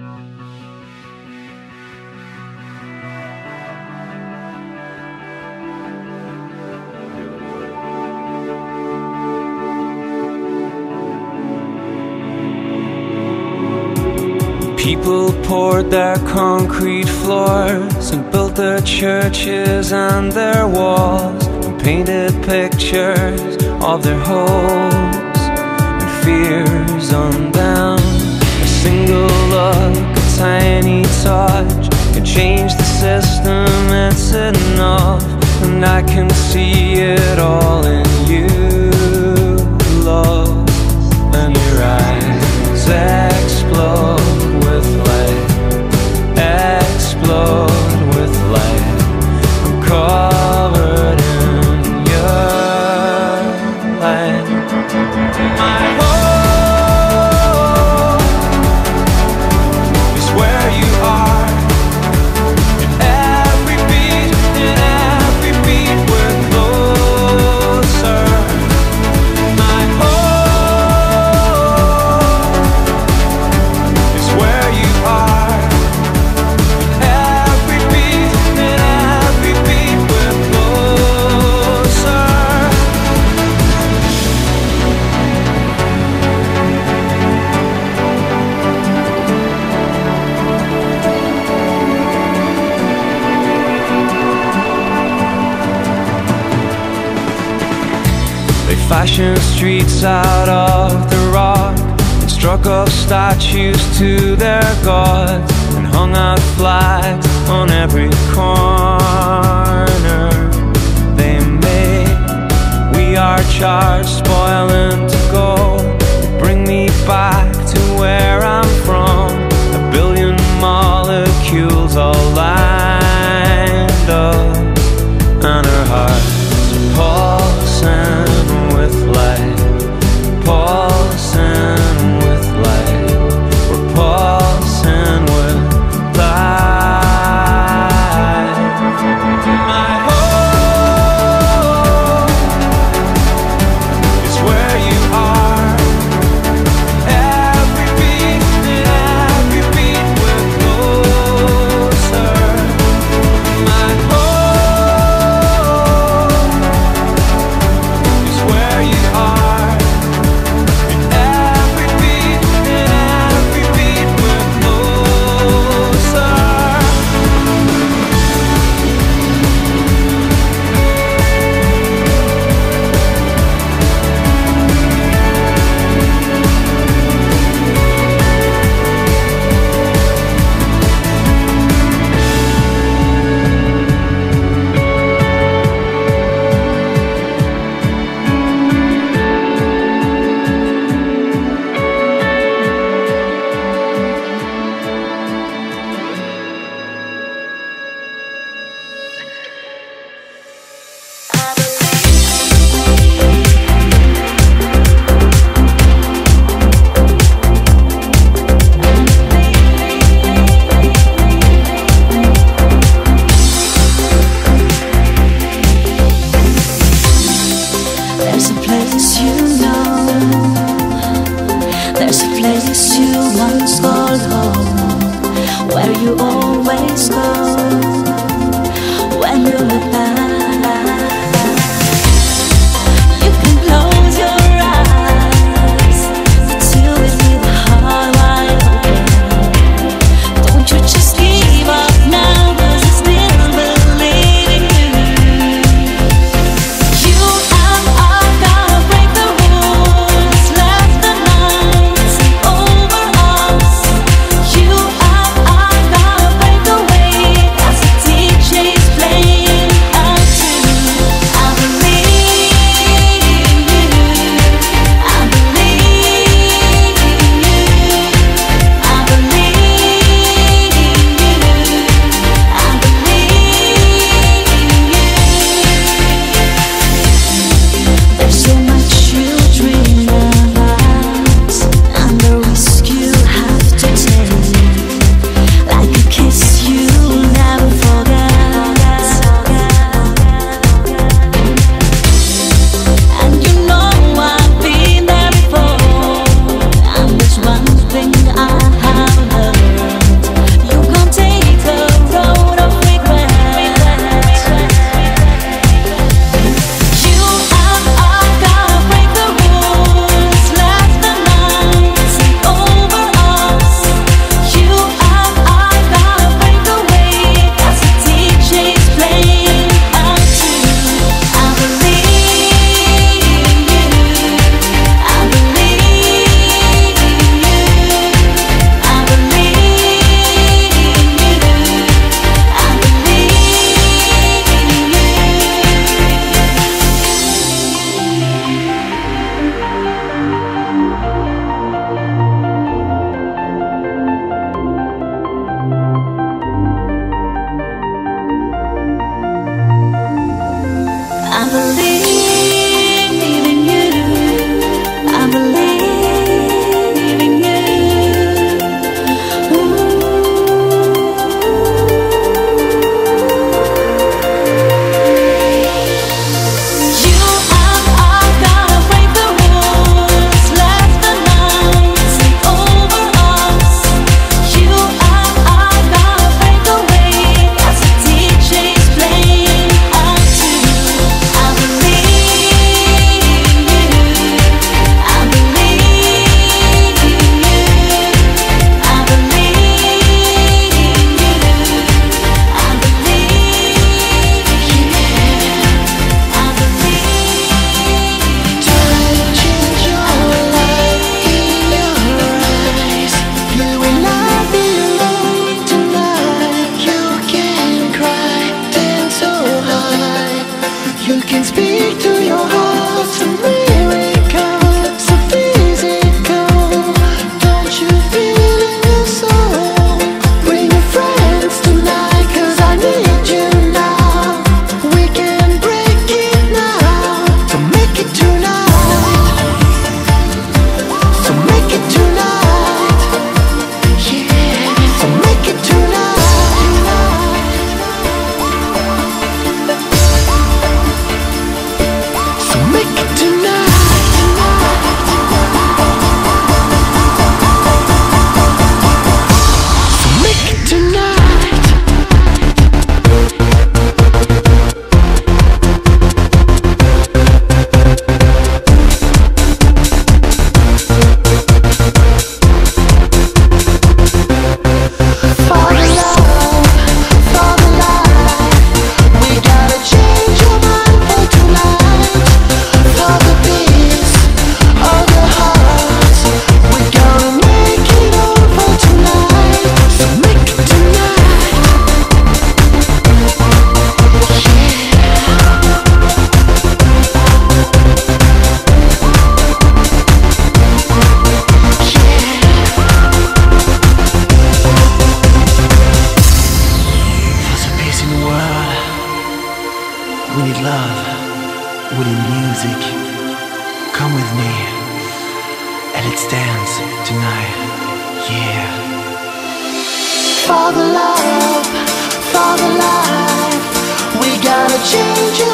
People poured their concrete floors and built their churches and their walls and painted pictures of their hopes and fears unbound. A single look, a tiny touch can change the system, it's enough. And I can see it all in you, love. And your eyes explode with light, explode with light. I'm covered in your light. My home is where you are. In every beat we're closer. My home is where you are. In every beat we're closer. They fashioned streets out of the rock and struck up statues to their gods and hung out flags on every corner they made. We are charged, spoiling to go. Bring me back to where I'm from. A billion molecules all lined up, and our hearts are pulsing with light, pulsing with light. We're pulsing with light. My home is where you are. Every beat we're closer. My home is where you are. In every beat we're closer. There's a place you know, there's a place you once called home, where you always go when you look back. You can close your eyes, but still with the heart wide open. Don't you just give up now, 'cause I still believe in you. You and I gotta break the rules, let the night sing over us. You and I gotta break away. for the love, for the life. We gotta change it.